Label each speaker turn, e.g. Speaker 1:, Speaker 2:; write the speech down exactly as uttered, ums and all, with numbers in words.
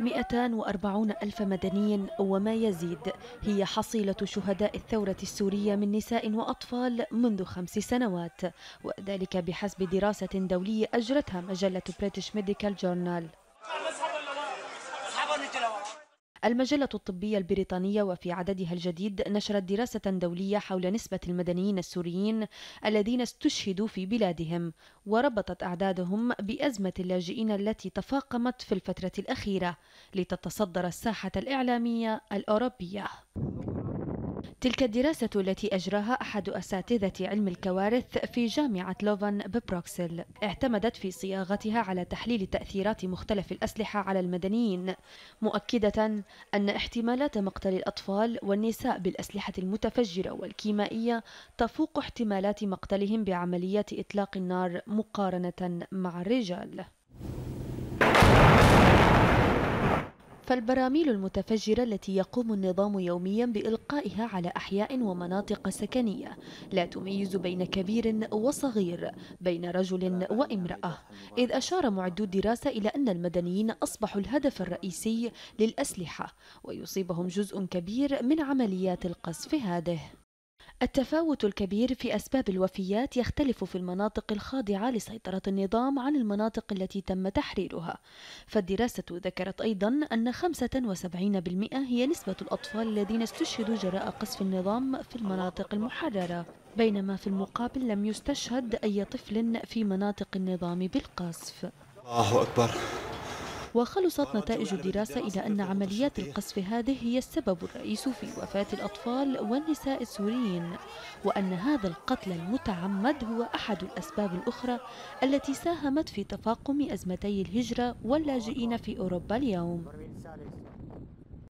Speaker 1: مئتان وأربعون ألف مدني وما يزيد هي حصيلة شهداء الثورة السورية من نساء وأطفال منذ خمس سنوات، وذلك بحسب دراسة دولية أجرتها مجلة بريتش ميديكال جورنال. المجلة الطبية البريطانية وفي عددها الجديد نشرت دراسة دولية حول نسبة المدنيين السوريين الذين استشهدوا في بلادهم، وربطت أعدادهم بأزمة اللاجئين التي تفاقمت في الفترة الأخيرة لتتصدر الساحة الإعلامية الأوروبية. تلك الدراسة التي أجراها أحد أساتذة علم الكوارث في جامعة لوفان ببروكسل اعتمدت في صياغتها على تحليل تأثيرات مختلف الأسلحة على المدنيين، مؤكدة أن احتمالات مقتل الأطفال والنساء بالأسلحة المتفجرة والكيميائية تفوق احتمالات مقتلهم بعمليات إطلاق النار مقارنة مع الرجال. فالبراميل المتفجرة التي يقوم النظام يوميا بإلقائها على أحياء ومناطق سكنية لا تميز بين كبير وصغير، بين رجل وامرأة، إذ أشار معدو الدراسة إلى أن المدنيين أصبحوا الهدف الرئيسي للأسلحة، ويصيبهم جزء كبير من عمليات القصف هذه. التفاوت الكبير في أسباب الوفيات يختلف في المناطق الخاضعة لسيطرة النظام عن المناطق التي تم تحريرها، فالدراسة ذكرت أيضا أن خمسة وسبعين بالمئة هي نسبة الأطفال الذين استشهدوا جراء قصف النظام في المناطق المحررة، بينما في المقابل لم يستشهد أي طفل في مناطق النظام بالقصف.
Speaker 2: الله أكبر.
Speaker 1: وخلصت نتائج الدراسة إلى أن عمليات القصف هذه هي السبب الرئيس في وفاة الأطفال والنساء السوريين، وأن هذا القتل المتعمد هو أحد الأسباب الأخرى التي ساهمت في تفاقم أزمتي الهجرة واللاجئين في أوروبا اليوم.